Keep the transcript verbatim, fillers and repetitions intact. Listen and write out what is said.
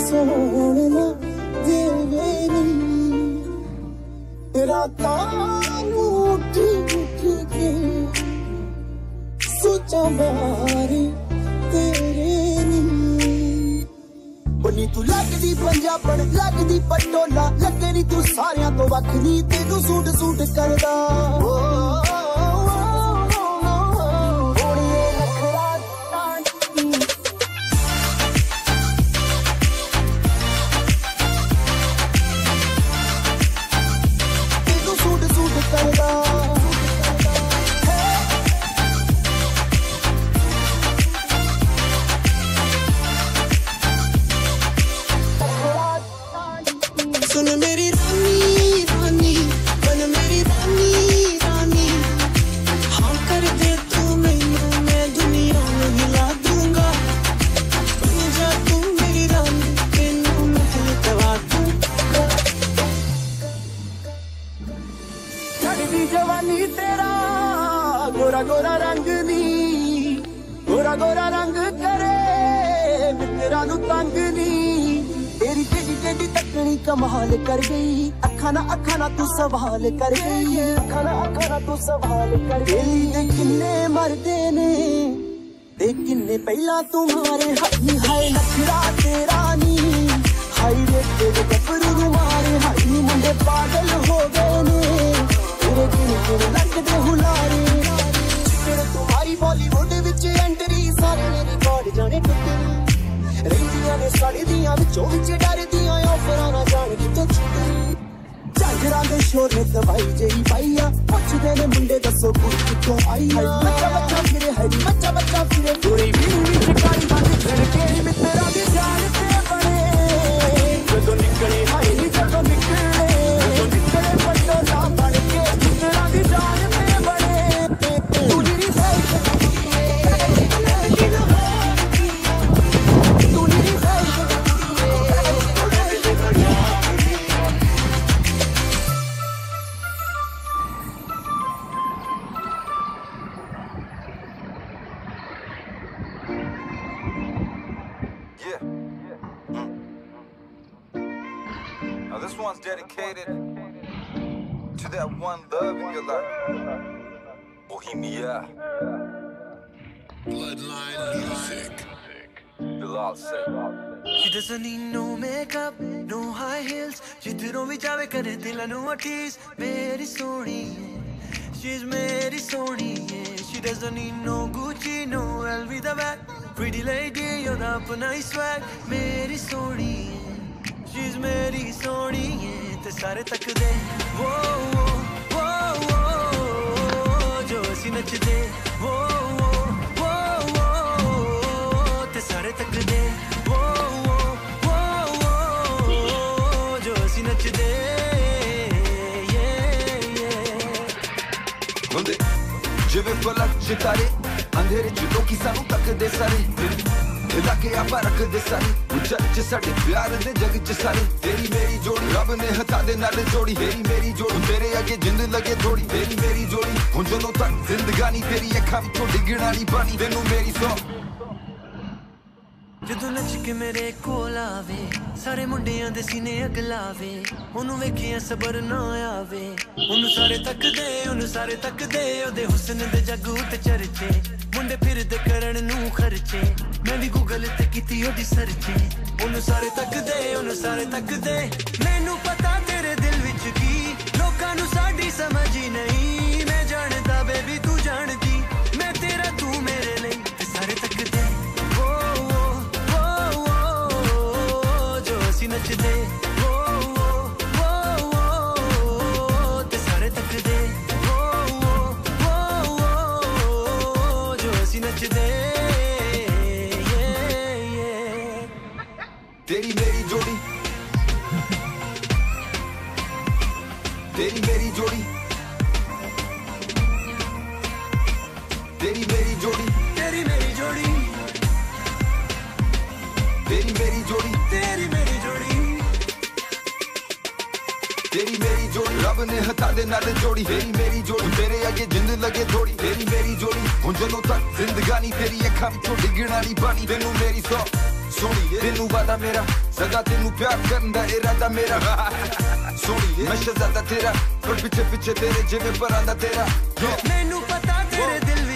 सोना देवे नी रातां नूं उठ उठ के सोचा मारे तेरे नी बनी तू लगदी पंजाबण लगदी पटोला लगे नी तू सारियां तो वख नी तेनू सूट सूट करदा सुन मेरी रानी रानी बन मेरी रानी रानी हाँ कर दे तू मैनू मैं दुनिया में हिला दूंगा बन जा तू मेरी रानी तेनू मैं दिल दवा दूंगा छड़दी जवानी तेरा गोरा गोरा रंग नी गोरा गोरा रंग करे मित्रा नू तंग नी तेरी टेढ़ी टेढ़ी तकनी कमाल कर गई अखा ना अखा ना तू सवाल कर गई अखा ना अखा ना तू सवाल कर गई दे किन्ने मरदे ने दे किन्ने पहला तुम्हारे हाई हाय नखरा तेरा नी हाई रे तेरे गपरू मारे हाई मुंडे पागल हो गए ने तेरे दिल को लगदे हुलारे तेरे तुम्हारी बॉलीवुड विच एंट्री सारे ने रिकॉर्ड जाने टुटे रहिंदियां ने साड़ी दियां विचों विच डरदियां ऑफरां ना जान कितों छुटे झांजरां दे शोर ने दवाई जेही पाईया पुछदे ने मुंडे दसो कुड़ी कितों आई है बच्चा बच्चा फिरे है बच्चा बच्चा फिरे पूरी भीड़ विच काली बात झड़के मित्रा दी जान ते बड़े जदों निकले हाय नी जदों निकले जदों निकले पटोला बन के मित्रा दी जान ते बड़े तू Jiri Now this one's dedicated to that one love in your life, Bohemia. Bloodline music. Bilal said. She doesn't need no makeup, no high heels. Jidron vi jaave kare dilanu tease. Meri soni hai, she's meri soni hai. She doesn't need no Gucci, no L V the bag. Pretty lady, you're the apna hi swag. Meri soni hai, she's meri soni hai. Te sare takde, wo wo wo wo, jo si nachde, wo wo wo wo, te sare takde, wo wo wo wo, jo si nachde, yeah yeah. Hunde, jive falak chitare, andhere ch loki sanu takde sare. लाके आपा रख दे सारी उच्चा च साडे प्यार दे जग च सारी तेरी मेरी जोड़ी रब ने हथा दे नाल जोड़ी तेरी मेरी जोड़ी तेरे अगे जिंद लगे थोड़ी तेरी मेरी जोड़ी हुण जदों तक जिंदगानी तेरी अखां विचों डिगणा नहीं पानी तेनू मेरी सौ जदों नच के मेरे कोल आवे सारे मुंडियां दे सीने अगलावे ओनू वेखिया सबर ना आवे ओनू सारे तकदे ओनू सारे तकदे ओदे हुस्न दे जग उते चर्चे मुंडे फिरदे करन नू खर्चे मैं भी गूगल ते कीती ओदी सर्चे ओनू सारे तकदे ओनू सारे तकदे मैनू पता तेरे दिल विच की लोकां नू साडी समझ ही नहीं मैं जानदा बेबी तू जानदी मैं तेरा तू मेरे लिए ते सारे तकदे ओ ओ ओ ओ जो असी नचदे ओ ओ ओ ते सारे तकदे ओ ओ ओ जो असी नचदे तेरी मेरी जोड़ी तेरी मेरी जोड़ी तेरी मेरी जोड़ी तेरी मेरी जोड़ी तेरी मेरी जोड़ी तेरी मेरी जोड़ी तेरी मेरी जोड़ी रब ने हथा दे नाल जोड़ी तेरी मेरी जोड़ी तेरे अगे जिंद लगे थोड़ी तेरी मेरी जोड़ी हुण जदों तक जिंदगानी तेरी अखां विचों डिगणा नहीं पानी तेनू मेरी सौ सोनिए तेनू वादा मेरा सदा तेनू प्यार करन दा इरादा मेरा सोनिए मैं शहजादा तेरा पर पिछे पिछे तेरे जिवें परां दा तेरा मैनू पता तेरे दिल